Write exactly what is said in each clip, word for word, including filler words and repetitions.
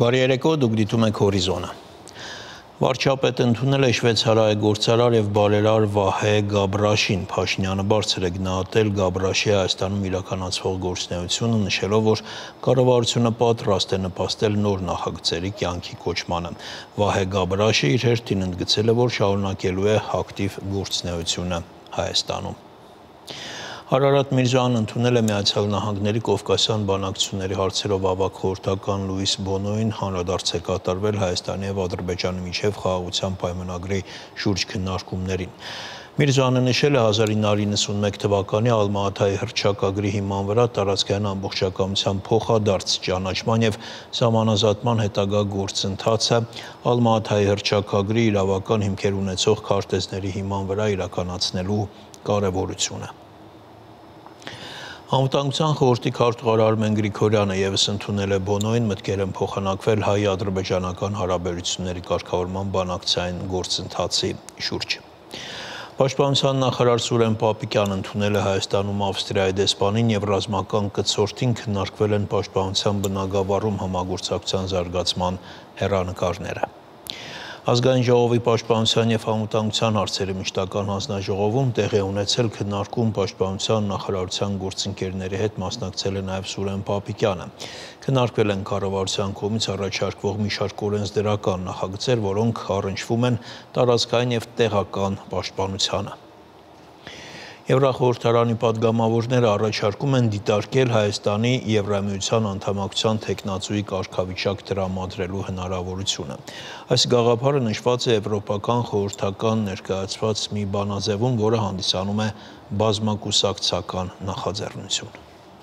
Բարի երեկո, դուք դիտում եք Հորիզոնը։ Վարչապետը ընդունել է շվեյցարիայի գործարար եւ բարերար Վահե Գաբրաշին։ Փաշինյանը բարձր է գնահատել Գաբրաշի Հայաստանում իրականացվող գործունեությունը, նշելով, որ կառավարությունը պատրաստ է նպաստել նոր նախագծերի կյանքի կոչմանը։ Վահե Գաբրաշը իր հերթին ընդգծել է, որ շարունակելու է ակտիվ գործունեությունը Հայաստանում։ Արարատ Միրզոյանն ընդունել է Միացյալ Նահանգների Կովկասյան բանակցությունների հարցերով ավագ խորհրդական Լուիս Բոնոին, հանրադարձ է կատարվել Հայաստանի եւ Ադրբեջանի միջև խաղաղության պայմանագրի շուրջ քննարկումներին։ Միրզոյանը նշել է հազար ինը հարյուր իննսունմեկ թվականի Ալմա-Աթայի հռչակագրի հիման վրա տարածքային ամբողջականության փոխադարձ ճանաչման եւ սահմանազատման հետագա գործընթացը Ալմա-Աթայի հռչակագրի իրավական հիմքեր ունեցող քարտեզների հիման վրա իրականացնելու կարեւորությունը։ Անվտանգության խորհրդի քարտուղար Արմեն Գրիգորյանը ևս ընդունել է Բոնոին, մտքեր են փոխանակվել հայ-ադրբեջանական հարաբերությունների կարգավորման բանակցային գործընթացի շուրջ։ Պաշտպանության նախարար Սուրեն Պապիկյանն ընդունել է Հայաստանում Ավստրիայի դեսպանին եւ ռազմական կցորդին քննարկվել են պաշտպանության բնագավառում համագործակցության զարգացման հեռանկարները։ Ազգային ժողովի պաշտպանության եւ անվտանգության հարցերի մշտական հանձնաժողովում տեղի ունեցել քննարկում պաշտպանության նախարարության գործընկերների հետ մասնակցել է նաեւ Սուրեն Պապիկյանը։ Քննարկվել են կառավարության կողմից առաջարկվող մի շարք օրենսդրական նախագծեր, որոնք առնչվում են տարածքային եւ տեղական պաշտպանությանը։ Եվրախորհրդարանի падգամավորները առաջարկում են դիտարկել Հայաստանի Եվրամիության անդամակցության թեկնածուի կարգավիճակ տրամադրելու հնարավորությունը։ Այս գաղափարը նշված է Եվրոպական խորհրդական ներկայացված մի բանաձևում, որը հանդիսանում է բազմակուսակցական նախաձեռնություն։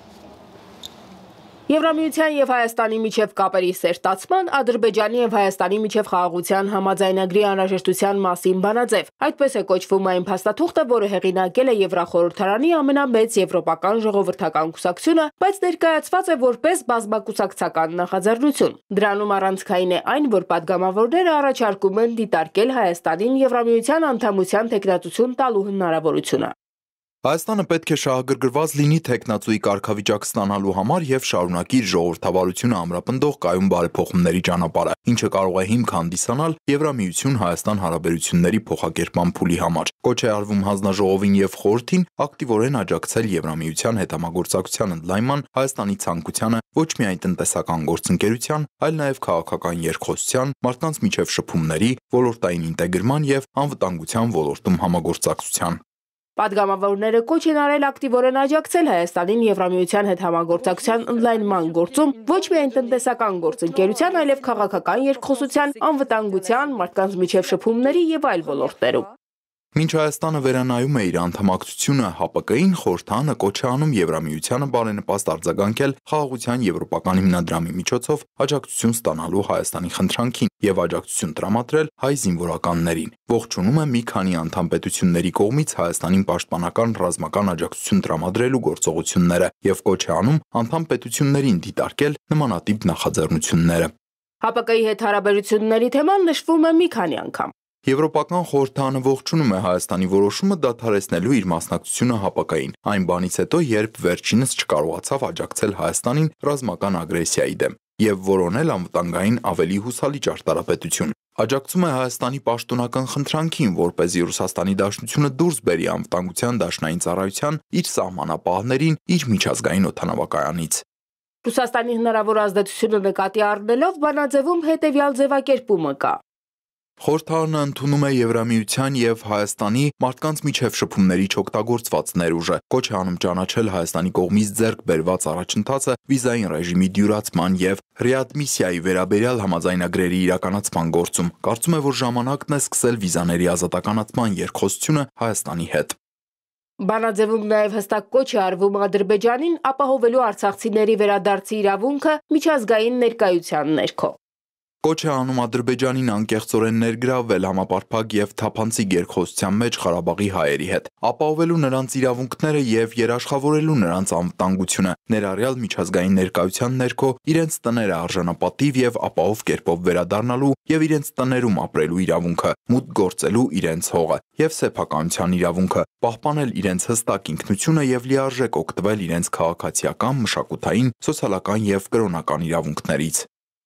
Եվրամիության եւ Հայաստանի միջև կապերի սերտացման, Ադրբեջանի եւ Հայաստանի միջև խաղաղության համաձայնագրի անհրաժեշտության մասին բանաձև։ Այդպես է կոչվում այն փաստաթուղթը, որը հեղինակել է Եվրախորհրդարանի ամենամեծ եվրոպական ժողովրդական կուսակցությունը, բայց ներկայացված է որպես բազմակուսակցական նախաձեռնություն։ Դրանում առանցքային է այն, որ падգամավորները առաջարկում են դիտարկել Հայաստանին Եվրամիության անդամության թեկնածություն տալու հնարավորությունը։ Հայաստանը պետք է շահագրգռված լինի թեկնածուի կարգավիճակ ստանալու համար եւ շարունակի իր ժողովրդավարությունը ամրապնդող կայուն բարեփոխումների ճանապարհը, ինչը կարող է հիմք հանդիսանալ Եվրամիություն-Հայաստան հարաբերությունների փոխակերպման փուլի համար։ Կոչ է արվում հանձնաժողովին եւ խորհրդին ակտիվորեն աջակցել Եվրամիության հետ համագործակցության ընդլայնման, Հայաստանի ցանկությանը ոչ միայն տնտեսական գործընկերության, այլ նաեւ քաղաքական երկխոսության, մարդկանց միջև շփումների, ոլորտային ինտեգրման եւ անվտանգության ոլորտում համագործակցության։ Падգամավորները կոչ են արել ակտիվորեն աջակցել Հայաստանին Եվրամիության հետ համագործակցության ընդլայնման գործում ոչ միայն տնտեսական գործընկերության, այլև քաղաքական երկխոսության, անվտանգության, մարդկանց միջև շփումների եւ այլ ոլորտներում։ Մինչ Հայաստանը վերանայում է իր անդամակցությունը ՀԱՊԿ-ին, խորհրդարանը կոչ է անում Եվրամիությանը բարենպաստ արձագանքել խաղաղության եվրոպական հիմնադրամի միջոցով աջակցություն ստանալու Հայաստանի խնդրանքին եւ աջակցություն տրամադրել հայ զինվորականներին։ Ողջունում է մի քանի անդամ պետությունների կողմից Հայաստանին պաշտպանական ռազմական աջակցություն տրամադրելու գործողությունները եւ կոչ է անում անդամ պետություններին դիտարկել նմանատիպ նախաձեռնությունները։ ՀԱՊԿ-ի հետ հարաբերությունների թեման նշվում է մի քանի անգամ։ Եվրոպական խորհրդարանը ողջունում է Հայաստանի որոշումը դադարեցնելու իր մասնակցությունը ՀԱՊԿ-ին, այն բանից հետո, երբ վերջինս չկարողացավ աջակցել Հայաստանին ռազմական ագրեսիայի դեմ եւ որոնել անվտանգային ավելի հուսալի ճարտարապետություն։ Աջակցում է Հայաստանի պաշտոնական խնդրանքին, որպեսզի Ռուսաստանի Դաշնությունը դուրս բերի անվտանգության դաշնային ծառայության իր սահմանապահներին իր միջազգային օդանավակայանից։ Ռուսաստանի հնարավոր ազդեցությունը նկատի առնելով բանաձևում հետեւյալ ձևակերպումը կա։ Խորհրդարանը ընդունում է Եվրամիության եւ Հայաստանի մարդկանց միջև շփումների չօգտագործված ներուժը, կոչ է անում ճանաչել Հայաստանի կողմից ձեռք բերված առաջընթացը վիզային ռեժիմի դյուրացման եւ ռեադմիսիայի վերաբերյալ համաձայնագրերի իրականացման գործում։ Կարծում է, որ ժամանակն է սկսել վիզաների ազատականացման երկխոսությունը Հայաստանի հետ։ Բանաձևում նաև հստակ կոչ է արվում Ադրբեջանին ապահովելու արցախցիների վերադարձի իրավունքը միջազգային ներկայության ներքո։ Կոչ է անում Ադրբեջանին անկեղծորեն ներգրավվել համապարփակ եւ թափանցիկ երկխոսության մեջ Ղարաբաղի հայերի հետ, ապահովելու նրանց իրավունքները եւ երաշխավորելու նրանց անվտանգությունը, ներառյալ միջազգային ներկայության ներքո իրենց տները արժանապատիվ եւ ապահով կերպով վերադառնալու եւ իրենց տներում ապրելու իրավունքը, մուտք գործելու իրենց հողը եւ սեփականության իրավունքը, պահպանել իրենց հստակ ինքնությունը եւ լիարժեք օգտվել իրենց քաղաքացիական, մշակութային, սոցիալական եւ կրոնական իրավունքներից։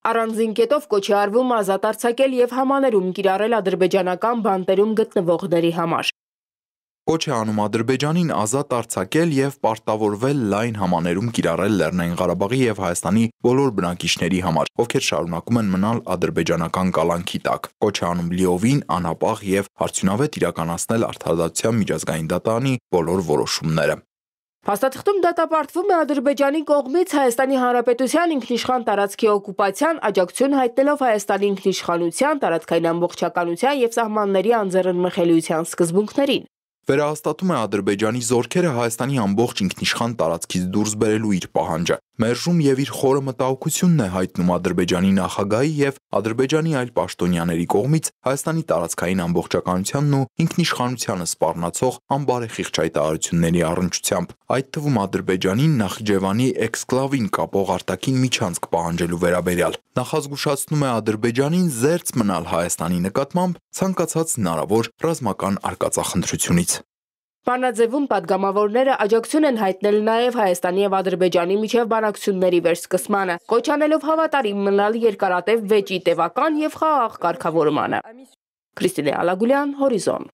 Առանձին կետով կոչ է արվում ազատ արձակել եւ համաներում կիրառել ադրբեջանական բանտերում գտնվողների համար։ Կոչ է անում Ադրբեջանին ազատ արձակել եւ պարտավորվել լայն համաներում կիրառել Լեռնային Ղարաբաղի եւ Հայաստանի բոլոր բնակիչների համար, ովքեր շարունակում են մնալ ադրբեջանական կալանքի տակ։ Կոչ է անում լիովին անհապաղ եւ արդյունավետ իրականացնել Արդարադատության միջազգային դատարանի բոլոր որոշումները։ Փաստաթղթում դատապարտվում է Ադրբեջանի կողմից Հայաստանի Հանրապետության ինքնիշխան տարածքի օկուպացիան աջակցություն հայտնելով Հայաստանի ինքնիշխանության, տարածքային ամբողջականության եւ սահմանների անձեռնմխելիության սկզբունքներին։ Վերահաստատում է Ադրբեջանի զորքերը Հայաստանի ամբողջ ինքնիշխան տարածքից դուրս բերելու իր պահանջը։ Մերժում եւ իր խորը մտահոգությունն է հայտնում Ադրբեջանի նախագահի եւ Ադրբեջանի այլ պաշտոնյաների կողմից Հայաստանի տարածքային ամբողջականությանն ու ինքնիշխանությանը սպառնացող անբարեխիղճ հայտարարությունների առնչությամբ, այդ թվում Ադրբեջանին Նախիջևանի էքսկլավին կապող արտաքին միջանցք պահանջելու վերաբերյալ։ Նախազգուշացնում է Ադրբեջանին զերծ մնալ Հայաստանի նկատմամբ ցանկացած հնարավոր ռազմական արկածախնդրությունից։ Բանաձևում պատգամավորները աջակցություն են հայտնել նաև Հայաստանի եւ Ադրբեջանի միջև բանակցությունների վերսկսմանը, կոչ անելով հավատարիմ մնալ երկարատև վեճի տևական եւ խաղաղ կարգավորմանը։ Քրիստինե Ալագուլյան, Հորիզոն։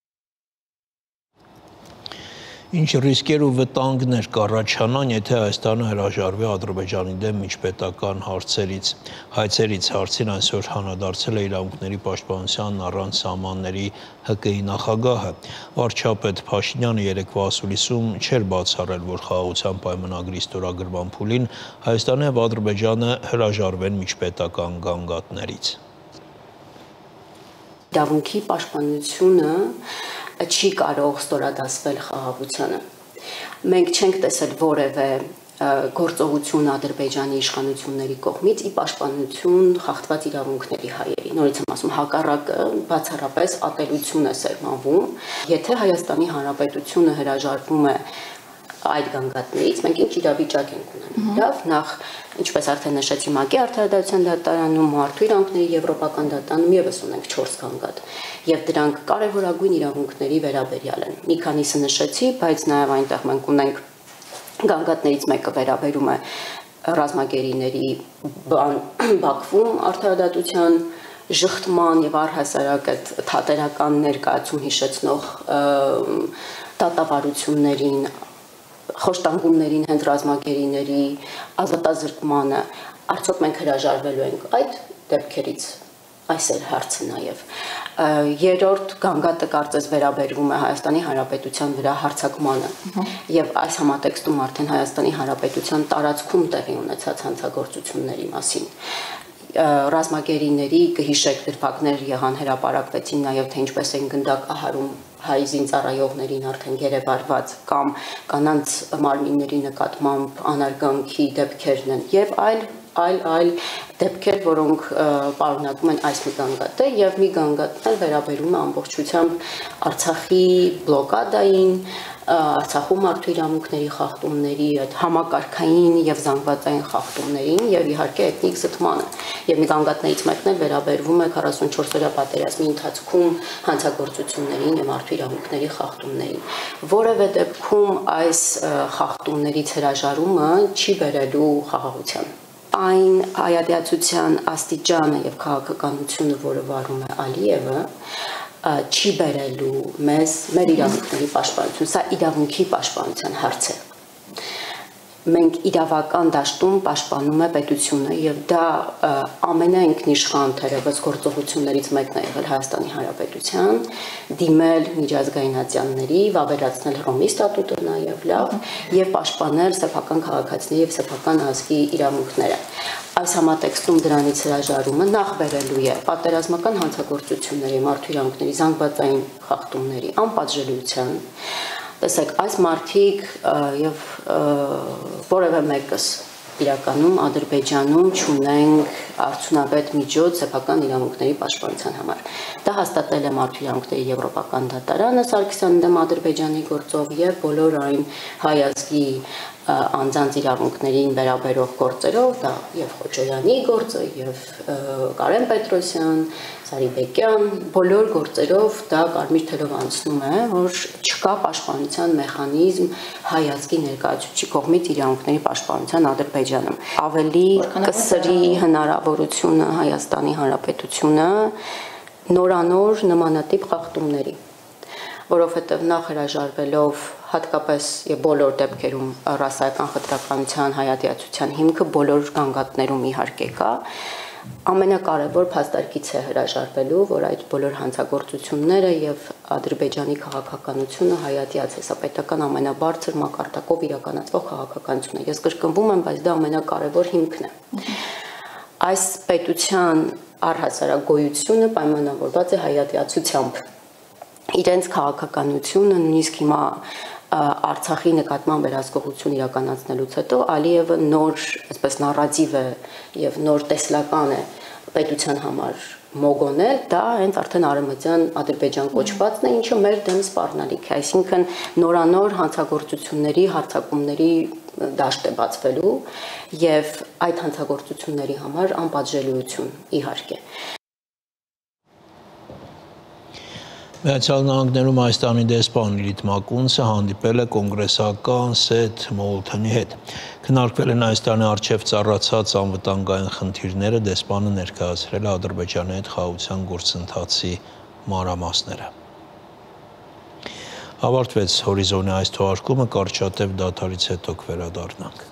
Ինչ ռիսկեր ու վտանգներ կառաջանան, եթե Հայաստանը հրաժարվի Ադրբեջանի դեմ միջպետական հարցերից։ Հայցերից հարցին այսօր անդրադարձել է իրավունքների պաշտպանության առանց սահմանների Հ Կ-ի նախագահը։ Վարչապետ Փաշինյանը երեկվա ասուլիսում չէր բացառել, որ խաղաղության պայմանագրի ստորագրման փուլին Հայաստանը եւ Ադրբեջանը հրաժարվեն միջպետական գանգատներից։ Իրավունքի պաշտպանությունը չի կարող ստորադասվել խաղաղությանը։ Մենք չենք տեսել որևէ գործողություն Ադրբեջանի իշխանությունների կողմից ի պաշտպանություն խախտված իրավունքների հայերի։ Նորից եմ ասում, հակառակը բացառապես ատելություն է սերմանվում։ Եթե Հայաստանի Հանրապետությունը հրաժարվում է այդ գանգատներից, մենք ինչ իրավիճակ ենք ունենում։ Լավ, նախ ինչպես արդեն նշեցի, ՄԱԿ-ի Արդարադատության դատարանում, Մարդու իրավունքների Եվրոպական դատարանում եւս ունենք չորս գանգատ, եւ դրանք կարեւորագույն իրավունքների վերաբերյալ են։ Մի քանիսը նշեցի, բայց նաեւ այնտեղ մենք ունենք գանգատներից մեկը վերաբերում է ռազմագերիների Բաքվում արդարադատության ժխտման եւ առհասարակ այդ թատերական ներկայացում հիշեցնող դատավարություններին, խոշտանգումներին հենց ռազմագերիների ազատազրկմանը, արդյոք մենք հրաժարվելու ենք այդ դեպքերից, այս էլ հարցը նաև։ Երրորդ գանգատը կարծես վերաբերվում է Հայաստանի Հանրապետության վրա հարձակմանը եւ այս համատեքստում արդեն Հայաստանի Հանրապետության տարածքում տեղի ունեցած հանցագործությունների մասին։ Ռազմագերիների կհիշեք դրվագներ եղան, հրապարակվեցին նաև թե ինչպես են գնդակահարում հայ զինծառայողներին արդեն գերեվարված կամ կանանց մարմինների նկատմամբ անարգանքի դեպքերն են եւ այլ այլ այլ դեպքեր, որոնք պարունակում են այս մի գանգատը եւ մի գանգատն էլ վերաբերում է ամբողջությամբ Արցախի բլոկադային, Արցախում մարդու իրավունքների խախտումների, այդ համակարգային եւ զանգվածային խախտումներին եւ իհարկե էթնիկ զտմանը։ Եվ մի գանգատներից մեկն էլ վերաբերվում է քառասունչորս օրյա պատերազմի ընթացքում հանցագործություններին եւ մարդու իրավունքների խախտումներին։ Որևէ դեպքում այս խախտումներից հրաժարումը չի բերելու խաղաղության։ Այն հայատյացության աստիճանը եւ քաղաքականությունը, որը վարում է Ալիևը, չի բերելու մեզ մեր իրավունքների պաշտպանություն, սա իրավունքի պաշտպանության հարց է։ Մենք իրավական դաշտում պաշտպանում է պետությունը եւ դա ամենաինքնիշխան թերևս գործողություններից մեկն է եղել Հայաստանի Հանրապետության, դիմել միջազգայնացյանների, վավերացնել Հռոմի ստատուտը նաեւ լավ եւ պաշտպանել սեփական քաղաքացիների եւ սեփական ազգի իրավունքները։ Այս համատեքստում դրանից հրաժարումը նախ բերելու է պատերազմական հանցագործությունների, մարդու իրավունքների զանգվածային խախտումների անպատժելիության։ Տեսեք, այս մարդիկ եւ որևէ մեկս իրականում Ադրբեջանում չունենք արդյունավետ միջոց սեփական իրավունքների պաշտպանության համար։ Դա հաստատել է Մարդու իրավունքների Եվրոպական դատարանը Սարգսյանի դեմ Ադրբեջանի գործով եւ բոլոր այն հայ ազգի անձանց իրավունքներին վերաբերող գործերով, դա եւ Խոչոյանի գործը, եւ Կարեն Պետրոսյան, Սարիբեկյան, բոլոր գործերով դա կարմիր թելով անցնում է, որ չկա պաշտպանության մեխանիզմ հայացքի ներկայացուցիչի կողմից իրավունքների պաշտպանության Ադրբեջանում։ Ավելի կսրի հնարավորությունը Հայաստանի Հանրապետությունը նորանոր նմանատիպ խախտումների, որովհետև նախ հրաժարվելով հատկապես եւ բոլոր դեպքերում ռասայական խտրականության հայատյացության հիմքը բոլոր գանգատներում իհարկե կա, ամենակարևոր փաստարկից է հրաժարվելու, որ այդ բոլոր հանցագործությունները եւ Ադրբեջանի քաղաքականությունը հայատյաց հեսապետական ամենաբարձր մակարդակով իրականացվող քաղաքականություն է։ Ես կրկնվում եմ, բայց դա ամենակարևոր հիմքն է։ Այս պետության առհասարակ գոյությունը պայմանավորված է հայատյացությամբ։ Իրենց քաղաքականությունը նույնիսկ հիմա Արցախի նկատմամբ վերահսկողություն իրականացնելուց հետո Ալիևը նոր, այսպես նարատիվ է եւ նոր տեսլական է պետության համար մոգոնել, դա հենց արդեն արևմտյան Ադրբեջան կոչվածն է, ինչը մեր դեմ սպառնալիք է, այսինքն նորանոր հանցագործությունների, հարձակումների դաշտ է բացվելու եւ այդ հանցագործությունների համար անպատժելիություն իհարկե։ Միացյալ Նահանգներում Հայաստանի դեսպան Լիլիթ Մակունցը հանդիպել է կոնգրեսական Սեթ Մոլթոնի հետ։ Քննարկվել են Հայաստանի առջև ծառացած անվտանգային խնդիրները, դեսպանը ներկայացրել է Ադրբեջանի հետ խաղաղության գործընթացի մանրամասները։ Ավարտվեց հորիզոնի այս թողարկումը, կարճատև դադարից հետո կվերադառնանք։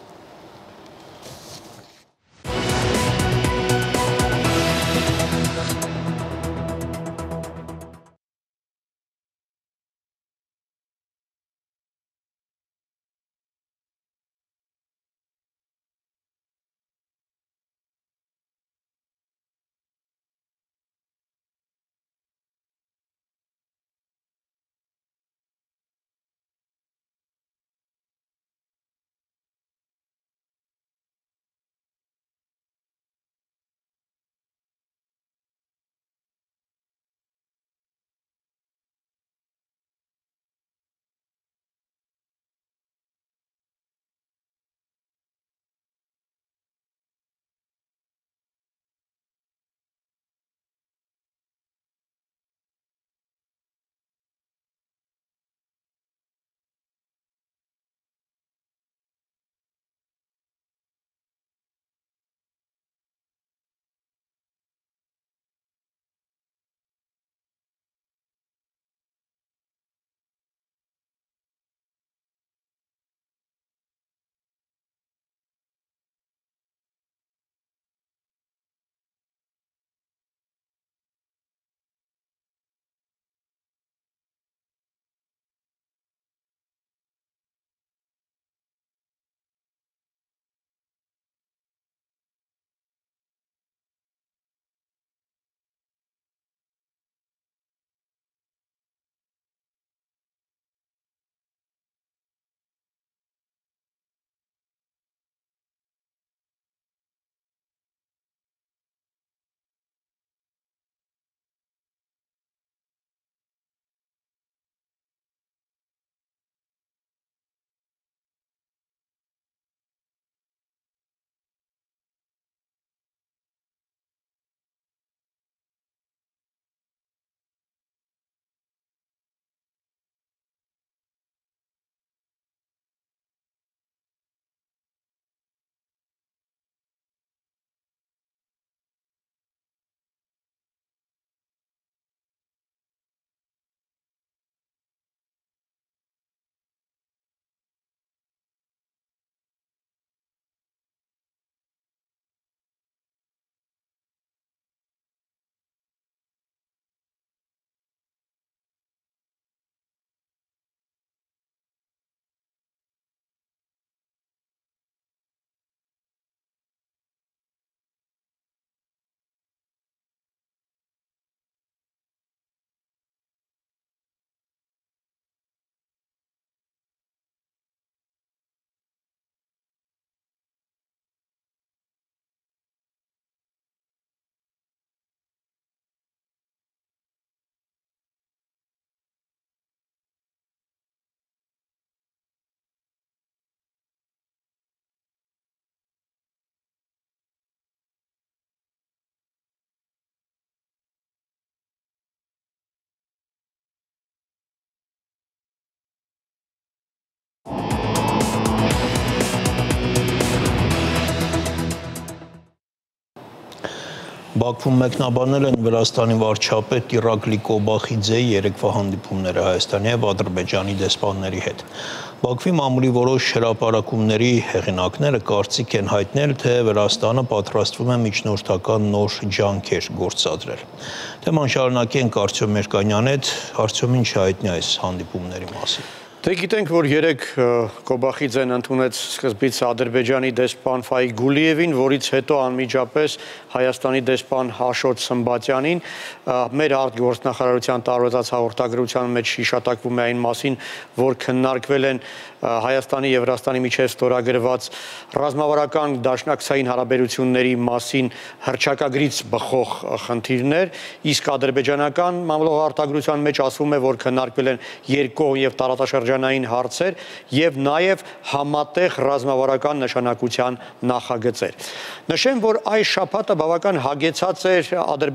Բաքվում մեկնաբանել են Վրաստանի վարչապետ Իրակլի Կոբախիձեի երեկվա հանդիպումները Հայաստանի եւ Ադրբեջանի դեսպանների հետ։ Բաքվի մամուլի որոշ հրապարակումների հեղինակները կարծիք են հայտնել, թե Վրաստանը պատրաստվում է միջնորդական նոր ջանքեր գործադրել։ Թեման շարունակենք Արտյոմ Մերկանյանի հետ, Արտյոմ, ինչ հայտնի այս հանդիպումների մասին։ Դե գիտենք, որ երեք Կոբախիձեն ընդունեց սկզբից Ադրբեջանի դեսպան Ֆայիկ Գուլիևին, որից հետո անմիջապես Հայաստանի դեսպան Աշոտ Սմբատյանին։ Մեր արտգործնախարարության տարածած հաղորդագրության մեջ հիշատակվում է այն մասին, որ քննարկվել են Հայաստանի եւ Վրաստանի միջև ստորագրված ռազմավարական դաշնակցային հարաբերությունների մասին հռչակագրից բխող խնդիրներ, իսկ ադրբեջանական մամլոյ մեջ ասվում է, որ քննարկվել են երկկողմ եւ տարածաշրջանային հարցեր եւ նաեւ համատեղ ռազմավարական նշանակության նախագծեր։ Նշեմ, որ այս շաբաթը բավական հագեցած էր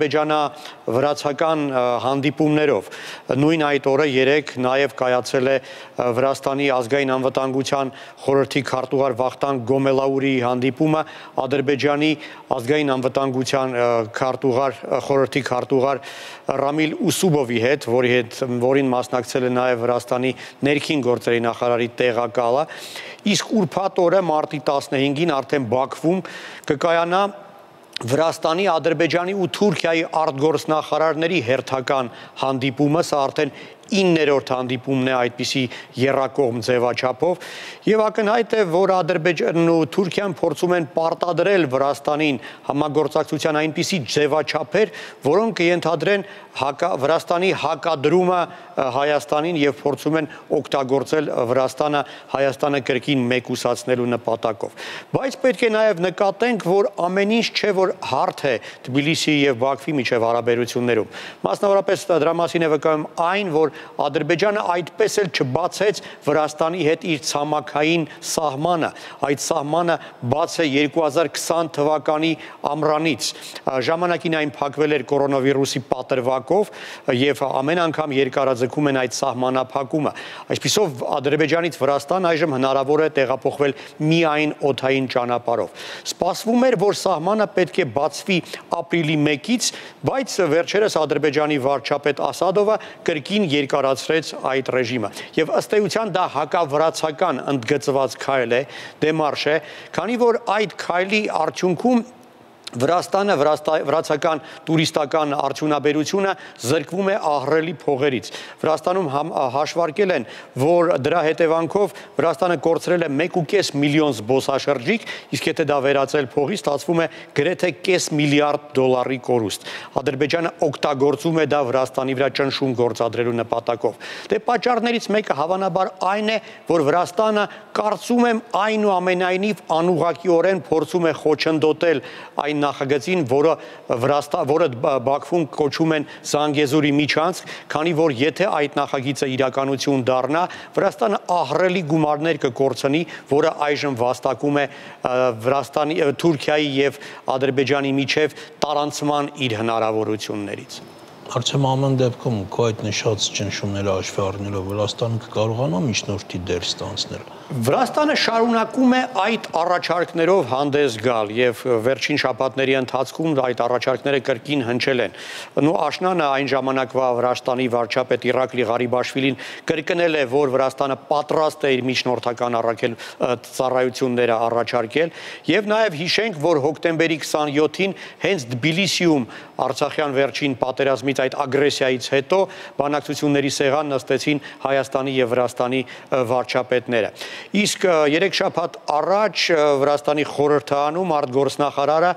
ադրբեջանա-վրացական հանդիպումներով։ Նույն այդ օրը երեք նաեւ կայացել է Վրաստանի ազգային անվտանգության խորհրդի քարտուղար Վախթանգ Գոմելաուրի հանդիպումը Ադրբեջանի ազգային անվտանգության քարտուղար խորհրդի քարտուղար Ռամիլ Ուսուբովի հետ, որի հետ որին մասնակցել է նաև Վրաստանի ներքին գործերի նախարարի տեղակալը, իսկ ուրբաթ օրը մարտի տասնհինգին արդեն Բաքվում կկայանա Վրաստանի, Ադրբեջանի ու Թուրքիայի արտգործնախարարների հերթական հանդիպումը, սա արդեն իններորդ հանդիպումն է այդպիսի եռակողմ ձևաչափով եւ ակնհայտ է, որ Ադրբեջանն ու Թուրքիան փորձում են պարտադրել Վրաստանին համագործակցության այնպիսի ձևաչափեր, որոնք կընդհանրեն Վրաստանի հակադրումը Հայաստանին եւ փորձում են օգտագործել Վրաստանը Հայաստանը կրկին մեկուսացնելու նպատակով։ Բայց պետք է նաեւ նկատենք, որ ամեն ինչ չէ, որ հարթ է Թբիլիսիի եւ Բաքվի միջև հարաբերություններում։ Մասնավորապես դրա մասին է վկայում այն, որ Ադրբեջանը այդպես էլ չբացեց Վրաստանի հետ իր ցամաքային սահմանը, այդ սահմանը բաց է երկու հազար քսան թվականի ամռանից, ժամանակին այն փակվել էր կորոնավիրուսի պատրվակով եւ ամեն անգամ երկարաձգում են այդ սահմանափակումը, այսպիսով Ադրբեջանից Վրաստան այժմ հնարավոր է տեղափոխվել միայն օդային ճանապարհով։ Սպասվում էր, որ սահմանը պետք է բացվի ապրիլի մեկից, բայց վերջերս Ադրբեջանի վարչապետ Ասադովը կրկին երկարացրեց այդ ռեժիմը եւ ըստ էության դա հակավրացական ընդգծված քայլ է, դեմարշ է, քանի որ այդ քայլի արդյունքում Վրաստանը, վրացական տուրիստական արդյունաբերությունը զրկվում է ահռելի փողերից։ Վրաստանում հաշվարկել են, որ դրա հետևանքով Վրաստանը կորցրել է մեկ ու կես միլիոն զբոսաշրջիկ, իսկ եթե դա վերածել փողի, ստացվում է գրեթե կես միլիարդ դոլարի կորուստ։ Ադրբեջանը օգտագործում է դա Վրաստանի վրա ճնշում գործադրելու նպատակով։ Դե պատճառներից մեկը հավանաբար այն է, որ Վրաստանը կարծում եմ այնուամենայնիվ անուղղակիորեն փորձում է խոչընդոտել այն նախագծին, որը Վրաստա, որը Բաքվում կոչում են Զանգեզուրի միջանցք, քանի որ եթե այդ նախագիծը իրականություն դառնա, Վրաստանը ահռելի գումարներ կկորցնի, որը այժմ վաստակում է Վրաստանի, Թուրքիայի եւ Ադրբեջանի միջև տարանցման իր հնարավորություններից։ Արդյոք ամեն դեպքում քո այդ նշած ճնշումները հաշվի առնելով Վրաստանը կկարողանա միջնորդի դեր ստանձնել։ Վրաստանը շարունակում է այդ առաջարկներով հանդես գալ եւ վերջին շաբաթների ընթացքում այդ առաջարկները կրկին հնչել են։ Նու աշնանը այն ժամանակվա Վրաստանի վարչապետ Իրակլի Ղարիբաշվիլին կրկնել է, որ Վրաստանը պատրաստ է իր միջնորդական առաքել ծառայությունները առաջարկել եւ նաեւ հիշենք, որ հոկտեմբերի քսանյոթին հենց Թբիլիսիում Արցախյան վերջին պատերազմից այդ ագրեսիայից հետո բանակցությունների սեղան նստեցին Հայաստանի եւ Վրաստանի վարչապետները։ Իսկ երեք շաբաթ առաջ Վրաստանի խորհրդարանում արտգործնախարարը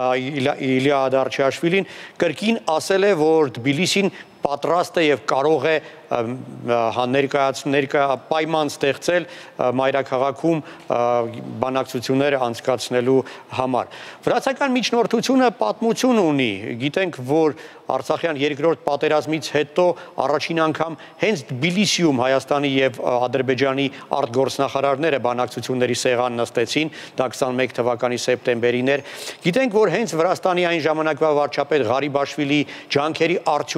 Իլիա Ադարչաշվիլին կրկին ասել է, որ Թբիլիսին պատրաստ է եւ կարող է ներկայացնել պայման ստեղծել մայրաքաղաքում բանակցություններ անցկացնելու համար։ Վրացական միջնորդությունը պատմություն ունի, գիտենք, որ Արցախյան երկրորդ պատերազմից հետո առաջին անգամ հենց Թբիլիսիում Հայաստանի եւ Ադրբեջանի արտգործնախարարները բանակցությունների սեղան նստեցին, դա քսանմեկ թվականի սեպտեմբերին էր։ Գիտենք, որ հենց Վրաստանի այն ժամանակվա վարչապետ Ղարիբաշվիլի ջանքերի արդյունքում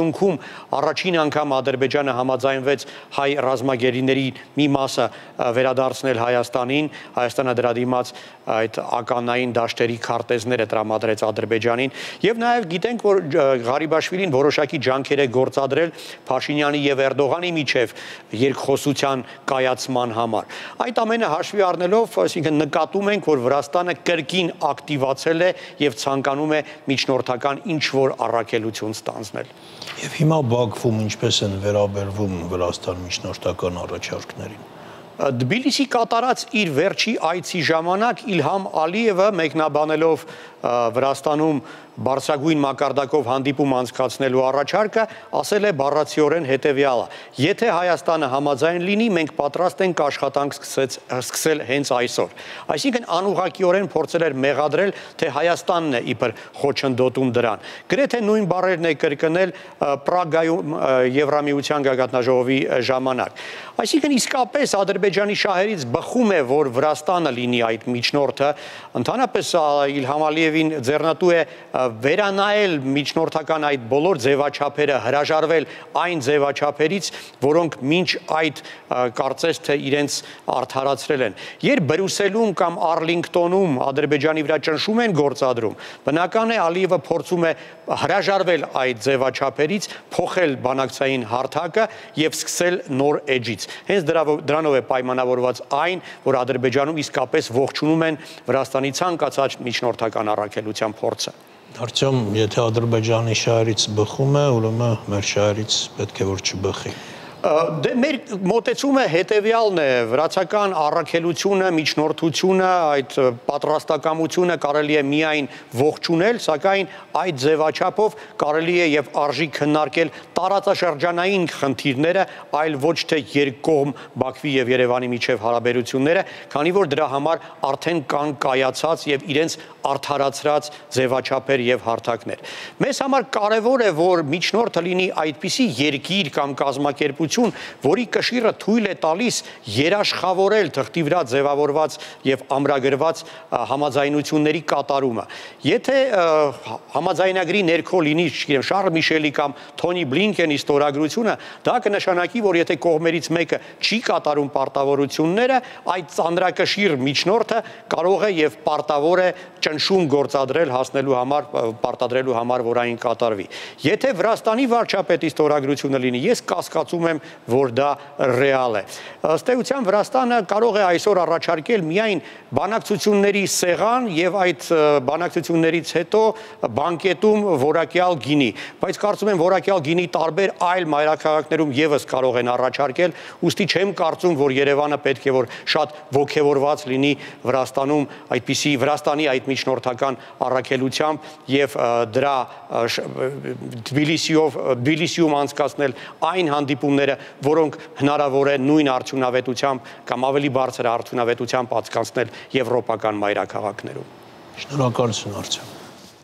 Առաջին անգամ Ադրբեջանը համաձայնվեց հայ ռազմագերիների մի մասը վերադարձնել Հայաստանին, Հայաստանը դրա դիմաց այդ ականային դաշտերի քարտեզները տրամադրեց Ադրբեջանին, եւ նաեւ գիտենք, որ Ղարիբաշվիլին որոշակի ջանքեր է գործադրել Փաշինյանի եւ Էրդողանի միջև երկխոսության կայացման համար։ Այդ ամենը հաշվի առնելով, այսինքն նկատում ենք, որ Վրաստանը կրկին ակտիվացել է եւ ցանկանում է միջնորդական ինչ-որ առաքելություն ստանձնել։ Եվ հիմա Բաքվում ինչպես են վերաբերվում Վրաստան միջնորդական առաջարկներին։ Թբիլիսի կատարած իր վերջի այցի ժամանակ Իլհամ Ալիևը մեկնաբանելով Վրաստանում բարձրագույն մակարդակով հանդիպում անցկացնելու առաջարկը ասել է բառացիորեն հետևյալը. Եթե Հայաստանը համաձայն լինի, մենք պատրաստ ենք աշխատանք սկսել հենց այսօր։ Այսինքն անուղղակիորեն փորձել էր մեղադրել, թե Հայաստանն է իբր խոչընդոտում դրան։ Գրեթե նույն բառերն է կրկնել Պրագայում Եվրամիության գագաթնաժողովի ժամանակ։ Այսինքն իսկապես Ադրբեջանի շահերից բխում է, որ Վրաստանը լինի այդ միջնորդը, ընդհանրապես Իլհամ Ալիևին ձեռնատու է վերանայել միջնորդական այդ բոլոր ձևաչափերը, հրաժարվել այն ձևաչափերից, որոնք մինչ այդ կարծես թե իրենց արդարացրել են։ Երբ Բրյուսելում կամ Արլինգտոնում Ադրբեջանի վրա ճնշում են գործադրում, բնական է Ալիևը փորձում է հրաժարվել այդ ձևաչափերից, փոխել բանակցային հարթակը եւ սկսել նոր էջից։ Հենց դրանով է պայմանավորված այն, որ Ադրբեջանում իսկապես ողջունում են Վրաստանի ցանկացած միջնորդական առաքելության փորձը։ Արդյոք եթե Ադրբեջանի շահերից բխում է, ուրեմն մեր շահերից պետք է որ չբխի։ Դե մեր մոտեցումը հետևյալն է, վրացական առաքելությունը, միջնորդությունը, այդ պատրաստակամությունը կարելի է միայն ողջունել, սակայն այդ ձևաչափով կարելի է եւ արժի քննարկել տարածաշրջանային խնդիրները, այլ ոչ թե երկկողմ Բաքվի եւ Երևանի միջև հարաբերությունները, քանի որ դրա համար արդեն կան կայացած եւ իրենց արդարացրած ձևաչափեր եւ հարթակներ։ Մեզ համար կարեւոր է, որ միջնորդը լինի այդպիսի երկիր կամ կազմակերպություն, որի կշիռը թույլ է տալիս երաշխավորել թղթի վրա ձևավորված եւ ամրագրված համաձայնությունների կատարումը։ Եթե համաձայնագրի ներքո լինի, չգիտեմ, Շարլ Միշելի կամ Թոնի Բլինկենի ստորագրությունը, դա կնշանակի, որ եթե կողմերից մեկը չի կատարում պարտավորությունները, այդ ծանրակշիռ միջնորդը կարող է եւ պարտավոր է ճնշում գործադրել հասնելու համար, պարտադրելու համար, որ այն կատարվի։ Եթե Վրաստանի վարչապետի ստորագրությունը լինի, ես կասկածում եմ, որ դա ռեալ է։ Ըստ էության Վրաստանը կարող է այսօր առաջարկել միայն բանակցությունների սեղան եւ այդ բանակցություններից հետո բանկետում որակյալ գինի, բայց կարծում եմ որակյալ գինի տարբեր այլ մայրաքաղաքներում եւս կարող են առաջարկել, ուստի չեմ կարծում, որ Երևանը պետք է որ շատ ոգևորված լինի Վրաստանում այդպիսի Վրաստանի այդ միջնորդական առաքելությամբ եւ դրա Թբիլիսիով Թբիլիսիում անցկացնել այն հանդիպումները, որոնք հնարավոր է նույն արդյունավետությամբ կամ ավելի բարձր արդյունավետությամբ անցկացնել եվրոպական մայրաքաղաքներում։ Շնորհակալություն Արտյոմ։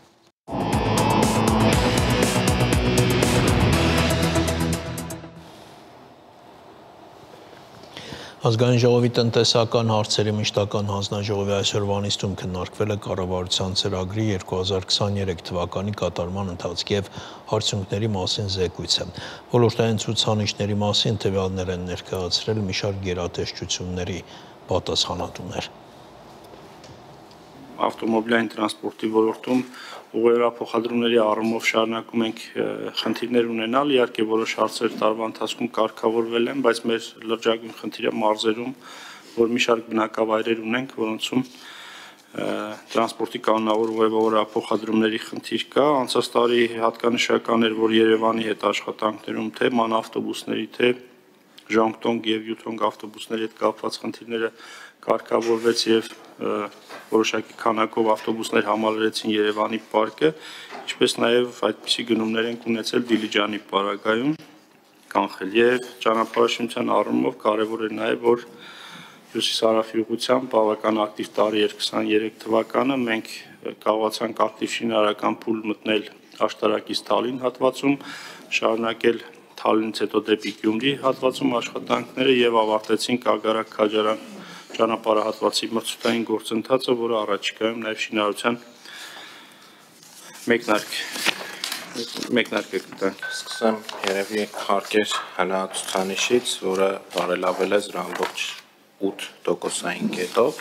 Ազգային ժողովի տնտեսական հարցերի մշտական հանձնաժողովի այսօրվա նիստում քննարկվել է կառավարության ծրագրի երկու հազար քսաներեք թվականի կատարման ընթացքի եւ արդյունքների մասին զեկույցը։ Ոլորտային ցուցանիշների մասին տվյալներ են ներկայացրել մի շարք գերատեսչությունների պատասխանատուներ։ Ավտոմոբիլային տրանսպորտի ոլորտում ուղղափոխադրումների առումով շարունակում ենք խնդիրներ ունենալ, իհարկե որոշ հարցեր տարվա ընթացքում կարգավորվել են, բայց մեր լրջագույն խնդիրը մարզերում, որ մի շարք բնակավայրեր ունենք, որոնցում տրանսպորտի կանոնավոր ուղղափոխադրումների խնդիր կա։ Անցած տարի հատկանշական էր, որ Երևանի հետ աշխատանքներում թե ման ավտոբուսների, թե ժանգտոնգ եւ յութոնգ ավտոբուսների հետ կապված խնդիրները կարգավորվեց եւ որոշակի քանակով ավտոբուսներ համալրեցին Երևանի պարկը, ինչպես նաեւ այդպիսի գնումներ են ունեցել Դիլիջանի պարագայում կանխել եւ ճանապարհաշինության առումով կարեւոր է նաեւ որ հյուսիսարևի ուղղությամբ բավական ակտիվ տարի էր քսաներեք թվականը, մենք կարողացանք ակտիվ շինարարական փուլ մտնել աշտարակից Թալին հատվածում, շարունակել Թալինից հետո դեպի Գյումրի հատվածում աշխատանքները եւ ավարտեցինք Ագարակ-Քաջարան ճանապարհահատվածի մրցութային գործընթացը, որը առաջիկայում նաեւ շինարարության մեկնարկի մեկնարկեք դա։ Սկսեմ երևի հարկեր հնացուցանիշից, որը բարելավել է զրո ամբողջ ութ տոկոսային կետով,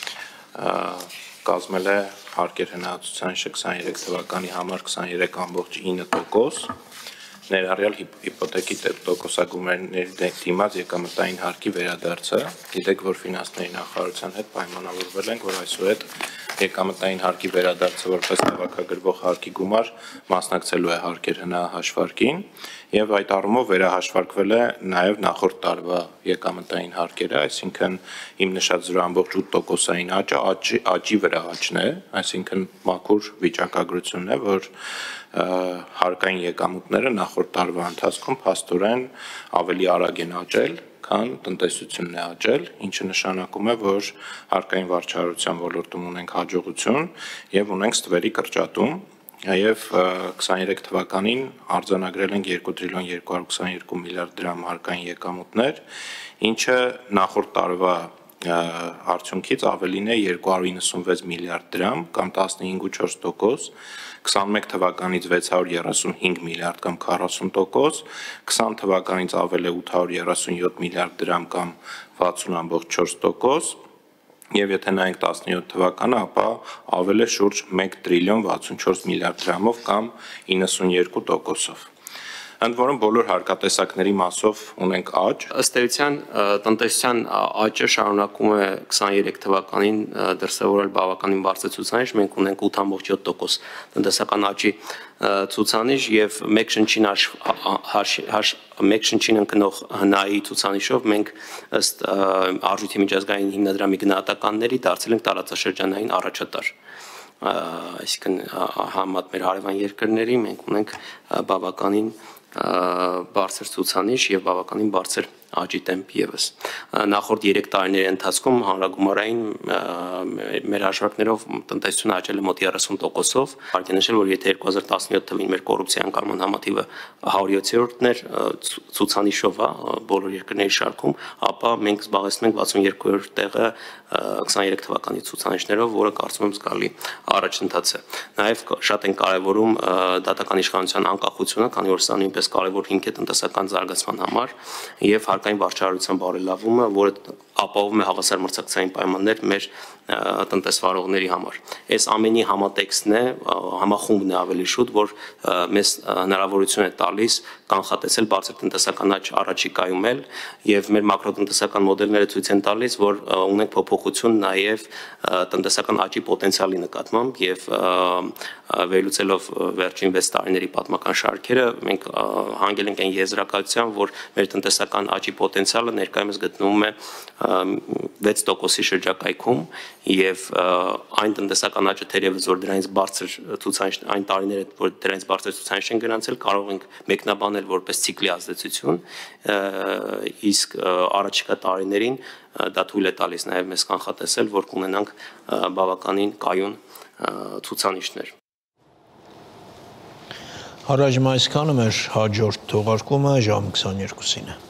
կազմել է հարկեր հնացուցանիշը քսաներեք թվականի համար քսաներեք ամբողջ ինը տոկոս, ներառյալ հիպոթեքի տոկոսագումարների դիմաց եկամտային հարկի վերադարձը, գիտեք, որ ֆինանսների նախարարության հետ պայմանավորվել ենք, որ այսուհետ եկամտային հարկի վերադարձը որպես հավաքագրվող հարկի գումար մասնակցելու է հարկեր հնահաշվարկին եւ այդ առումով վերահաշվարկվել է նաեւ նախորդ տարվա եկամտային հարկերը, այսինքն իմ նշած զրո ամբողջ ութ տոկոսային աճը աճի, աճի վրա աճն է, այսինքն մաքուր վիճակագրությունն է, որ հարկային եկամուտները նախորդ տարվա ընթացքում փաստորեն ավելի արագ են աճել, քան տնտեսությունն է աճել, ինչը նշանակում է, որ հարկային վարչարության ոլորտում ունենք հաջողություն եւ ունենք ստվերի կրճատում, եւ քսաներեք թվականին արձանագրել ենք երկու տրիլիոն երկու հարյուր քսաներկու միլիարդ դրամ հարկային եկամուտներ, ինչը նախորդ տարվա արդյունքից ավելին է երկու հարյուր իննսունվեց միլիարդ դրամ կամ տասնհինգ ու չորս տոկոս, քսանմեկ թվականից վեց հարյուր երեսունհինգ միլիարդ կամ քառասուն տոկոս, քսան թվականից ավել է ութ հարյուր երեսունյոթ միլիարդ դրամ կամ վաթսուն ամբողջ չորս տոկոս, եւ եթե նայենք տասնյոթ թվականը, ապա ավել է շուրջ մեկ տրիլիոն վաթսուն չորս միլիարդ դրամով կամ իննսունյերկու տոկոսով։ Ընդ որում բոլոր հարկատեսակների մասով ունենք աճ։ Ըստ էության տնտեսության աճը շարունակում է քսաներեք թվականին դրսևորել բավականին բարձր ցուցանիշ, մենք ունենք ութ ամբողջ յոթ տոկոս տնտեսական աճի ցուցանիշ եւ մեկ շնչին մեկ շնչին ընկնող հնայի ցուցանիշով մենք ըստ արժույթի միջազգային հիմնադրամի գնահատականների դարձել ենք տարածաշրջանային առաջատար։ Այսինքն համեմատ մեր հարևան երկրների մենք ունենք բավականին բարձր ցուցանիշ եւ բավականին բարձր աճի տեմպ եւս։ Նախորդ երեք տարիների ընթացքում հանրագումարային մեր հաշվարկներով տնտեսությունը աճել է մոտ երեսուն տոկոսով։ Հարկ է նշել, որ եթե երկու հազար տասնյոթ թվին մեր կոռուպցիան կարգման համատիվը հարյուր յոթերորդն էր ցուցանիշով, բոլոր երկրների շարքում, ապա մենք զբաղեցնում ենք վաթսունյերկուերորդ տեղը քսաներեք թվականի ցուցանիշներով, որը կարծում եմ զգալի առաջընթաց է։ Նաեւ շատ են կարեւորում դատական իշխանության անկախությունը, քանի որ սա նույնպես կարևոր հիմք է տնտեսական զարգացման համար եւ հարկային վարչարության բարելավումը, որը ապահովում է հավասարմրցակցային պայմաններ մեր տնտեսվարողների համար։ Այս ամենի համատեքստն է, համախումբն է ավելի շուտ, որ մեզ հնարավորություն է տալիս կանխատեսել բարձր տնտեսական աճ առաջիկայում էլ եւ մեր մակրոտնտեսական մոդելները ցույց են տալիս, որ ունենք փոփոխություն նաեւ տնտեսական աճի պոտենցիալի նկատմամբ եւ վերլուծելով վերջին վեց տարիների պատմական շարքերը մենք հանգել ենք այն եզրակացության, որ մեր տնտեսական աճի պոտենցիալը ներկայումս գտնվում է վեց տոկոսի շրջակայքում եւ այն տնտեսական աճը թերևս որ դրանից բարձր ցուցանիշ այն տարիները որ դրանից բարձր ցուցանիշ են գրանցել կարող ենք մեկնաբանել որպես ցիկլի ազդեցություն իսկ առաջիկա տարիներին դա թույլ է տալիս նաեւ մեզ կանխատեսել որ կունենանք բավականին կայուն ցուցանիշներ։ Հարաճ այսքանը մեր հաջորդ թողարկումը ժամը քսաներկուսին է։